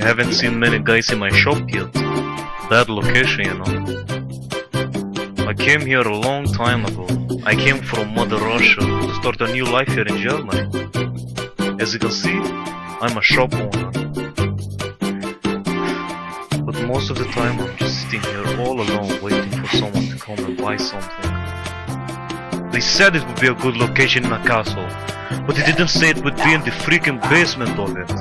haven't seen many guys in my shop yet. Bad location, you know. I came here a long time ago. I came from Mother Russia to start a new life here in Germany. As you can see, I'm a shop owner. But most of the time I'm just sitting here all alone waiting for someone to come and buy something. They said it would be a good location in a castle, but they didn't say it would be in the freaking basement of it.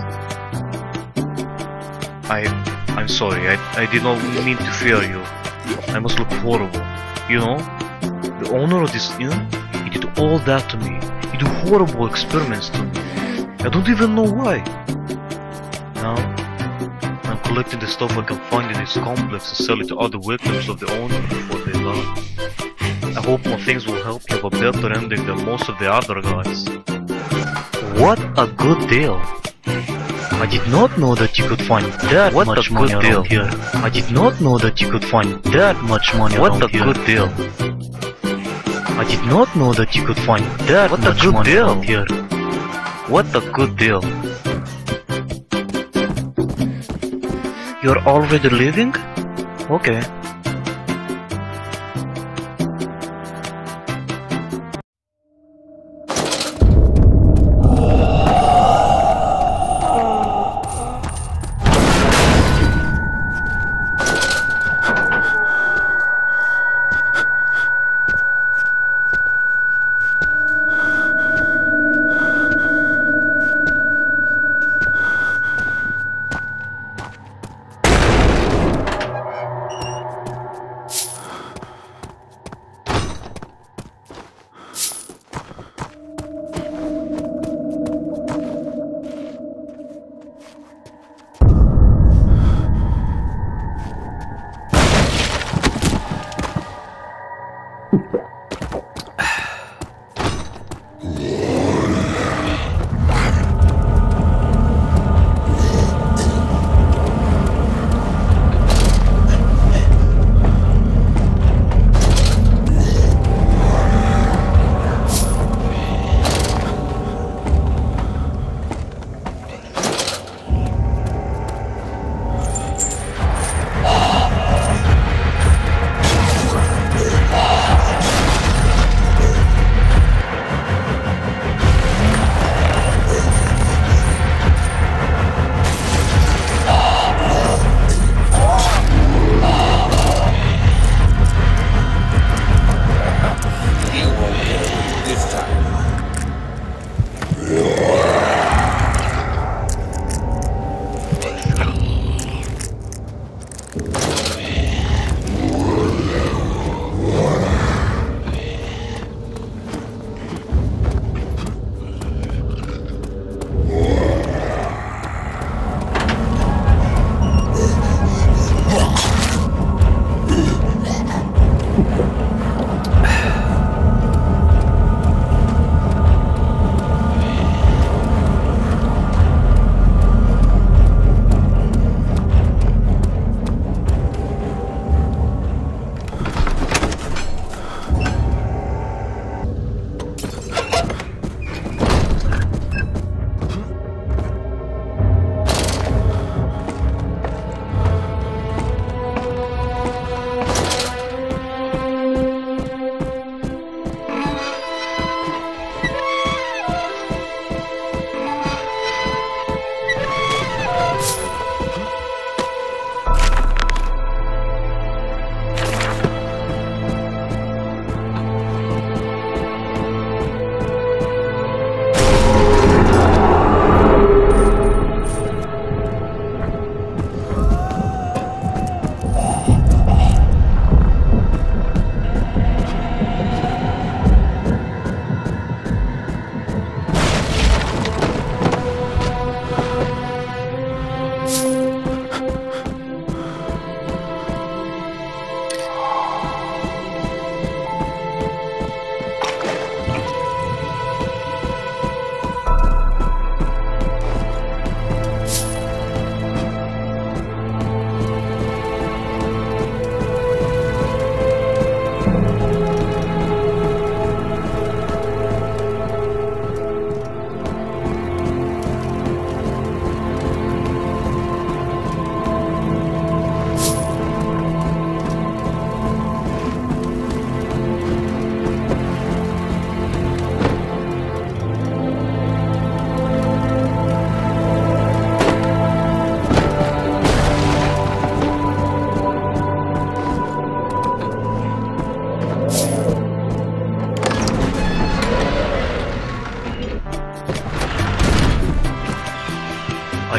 I'm sorry, I did not mean to fear you. I must look horrible. You know, the owner of this inn, he did all that to me. He did horrible experiments to me. I don't even know why. Now, I'm collecting the stuff I can find in this complex and sell it to other victims of the owner before they die. I hope my things will help you have a better ending than most of the other guys. What a good deal! I did not know that you could find that much money around here. I did not know that you could find that much money around here. What a good deal! I did not know that you could find that much money around here. What a good deal! You're already leaving? Okay.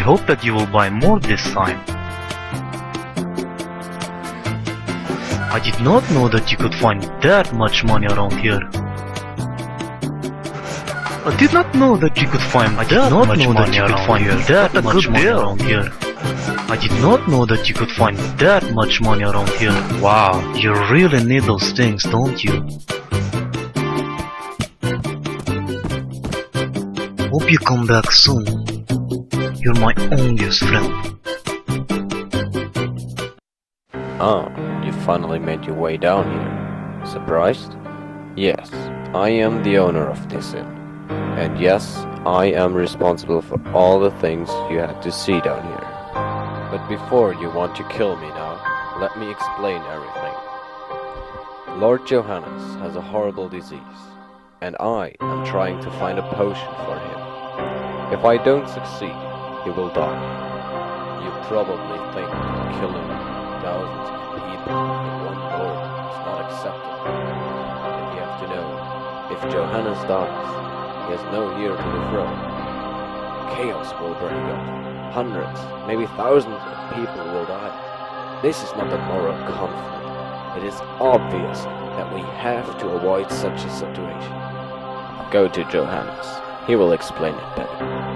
hope that you will buy more this time. I did not know that you could find that much money around here. I did not know that you could find that much money around here. That much money around here. I did not know that you could find that much money around here. Wow, you really need those things, don't you? Hope you come back soon. You're my onlyest friend. Ah, you finally made your way down here. Surprised? Yes, I am the owner of this inn. And yes, I am responsible for all the things you had to see down here. But before you want to kill me now, let me explain everything. Lord Johannes has a horrible disease, and I am trying to find a potion for him. If I don't succeed, he will die. You probably think that killing thousands of people in one lord is not acceptable. But you have to know, if Johannes dies, he has no heir to the throne. Chaos will break out. Hundreds, maybe thousands of people will die. This is not a moral conflict. It is obvious that we have to avoid such a situation. Go to Johannes. He will explain it better.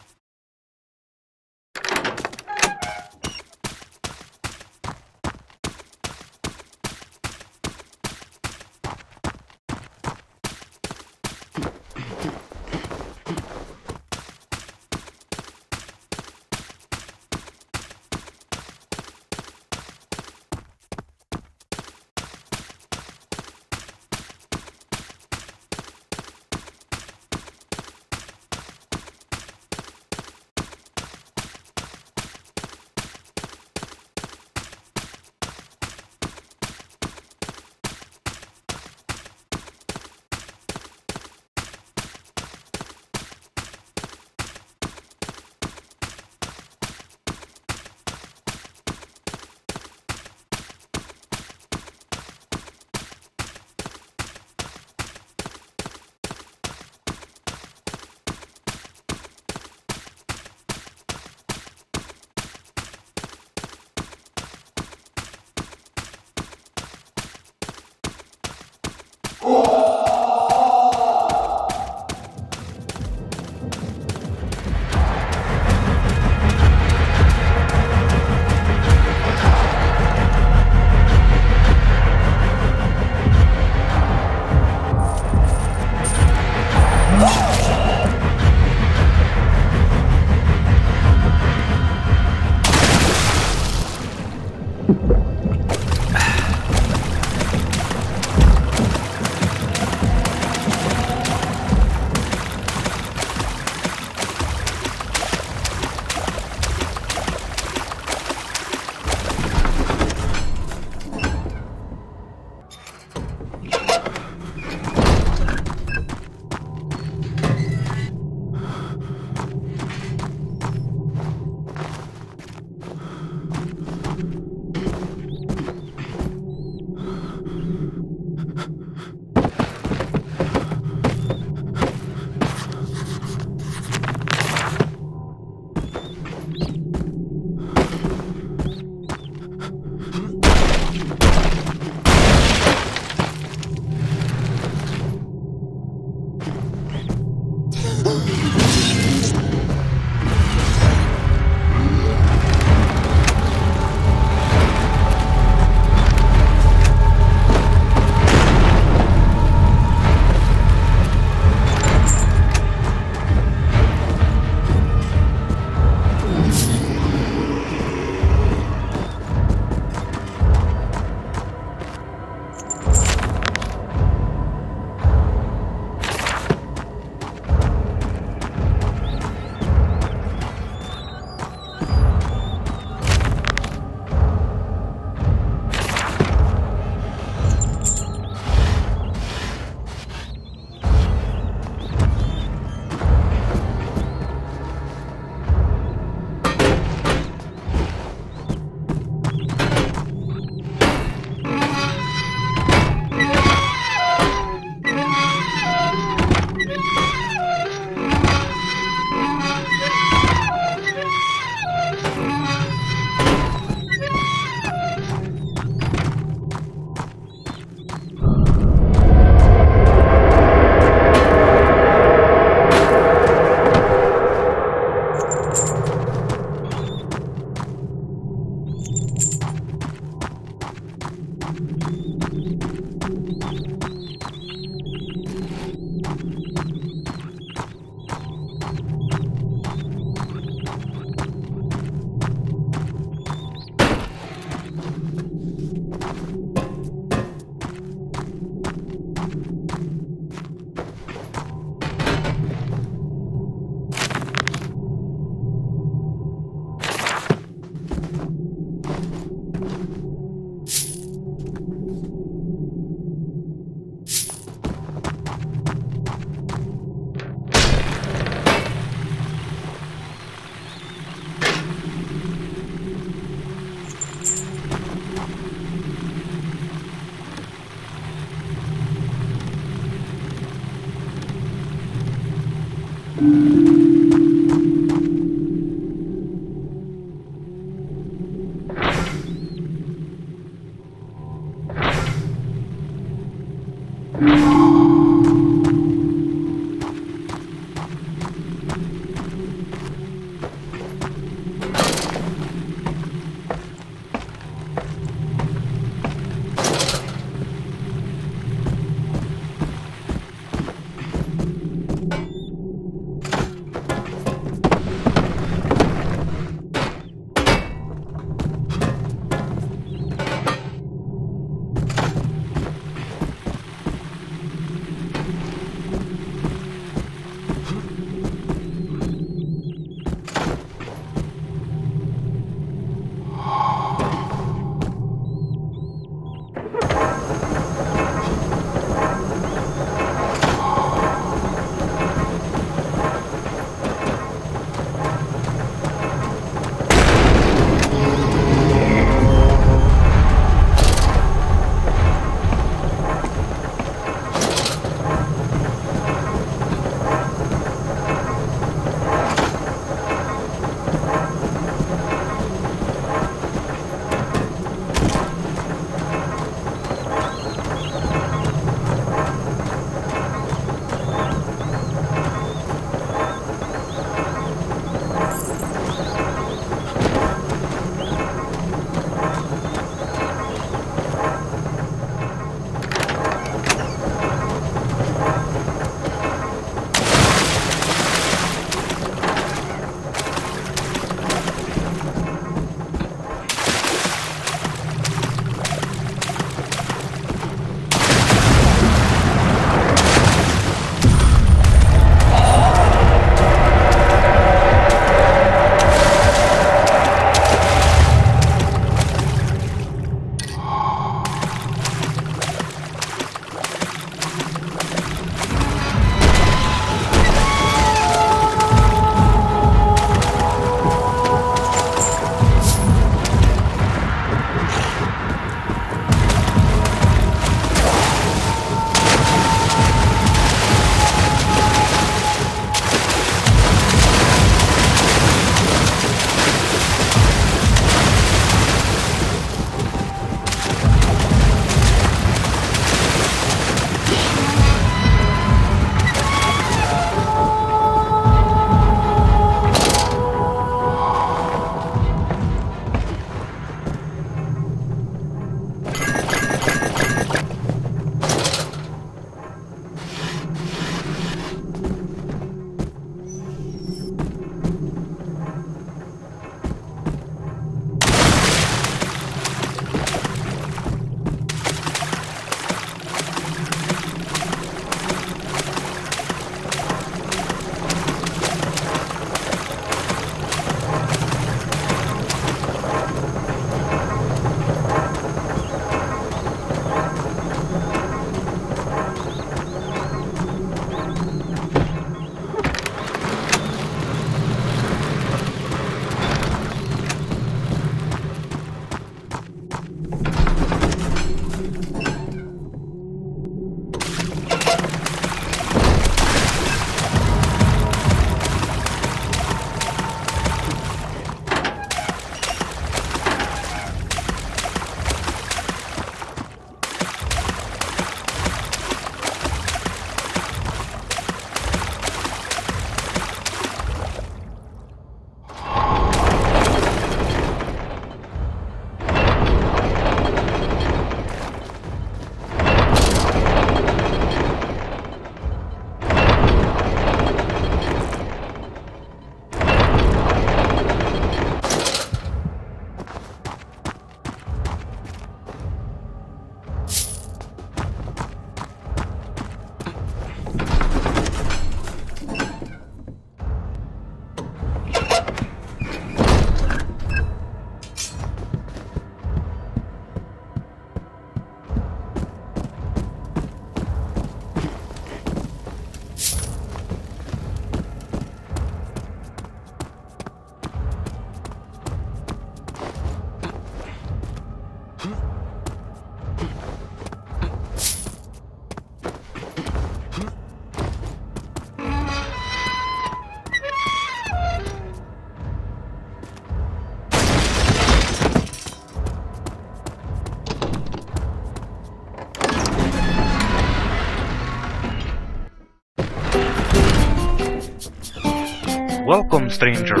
Welcome, stranger.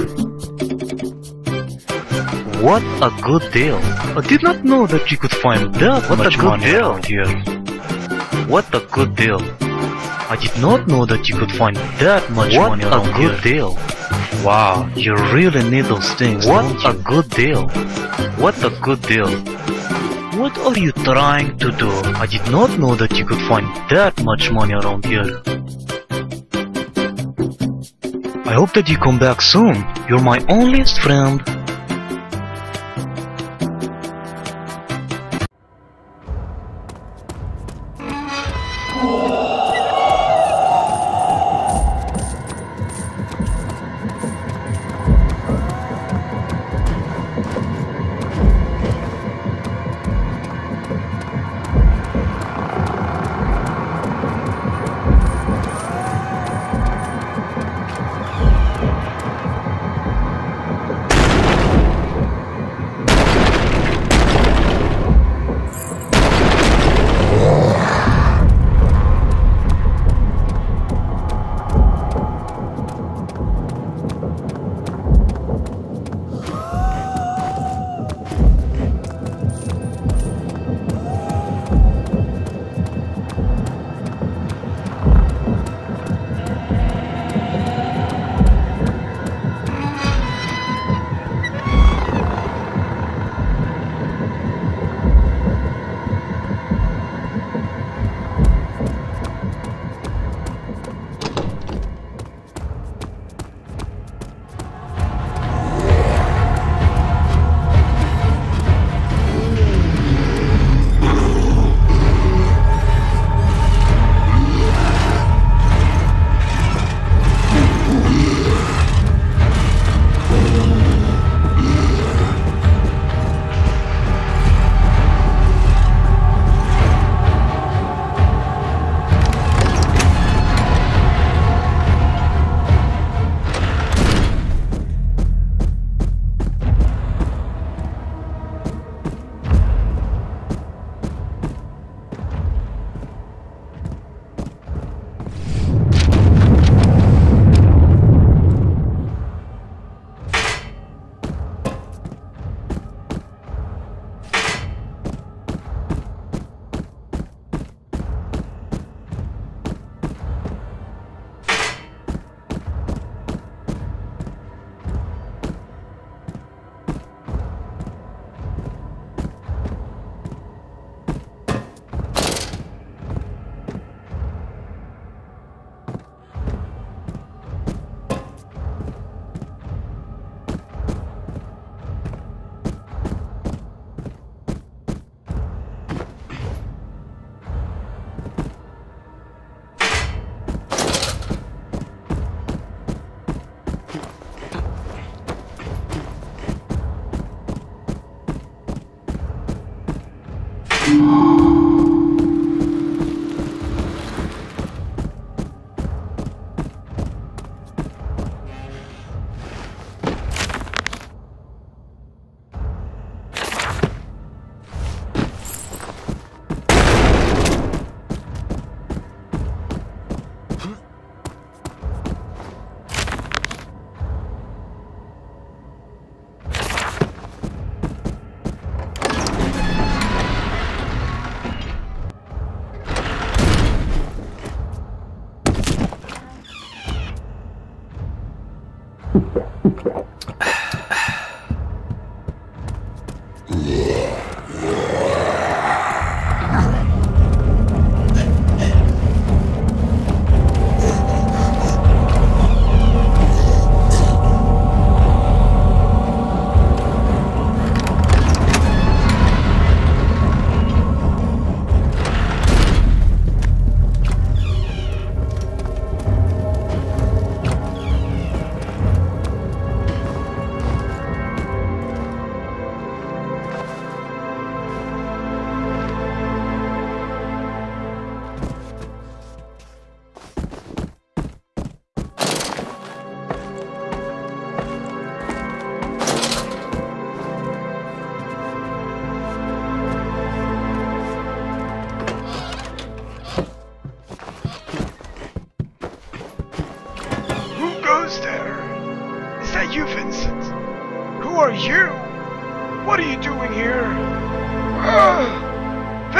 What a good deal. I did not know that you could find that much money around here. What a good deal. I did not know that you could find that much money around here. What a good deal. Wow, you really need those things. What a good deal. What a good deal. What are you trying to do? I did not know that you could find that much money around here. I hope that you come back soon. You're my onlyest friend.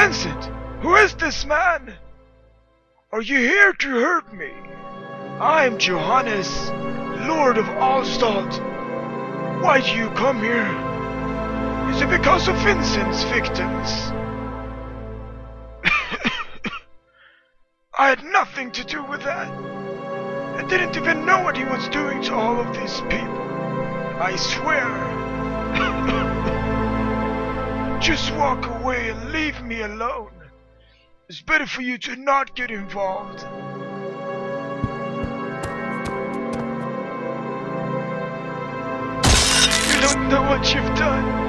Vincent, who is this man? Are you here to hurt me? I'm Johannes, Lord of Alstad. Why do you come here? Is it because of Vincent's victims? I had nothing to do with that. I didn't even know what he was doing to all of these people. I swear. Just walk away and leave me alone. It's better for you to not get involved. You don't know what you've done.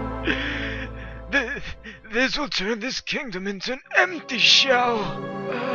This will turn this kingdom into an empty shell.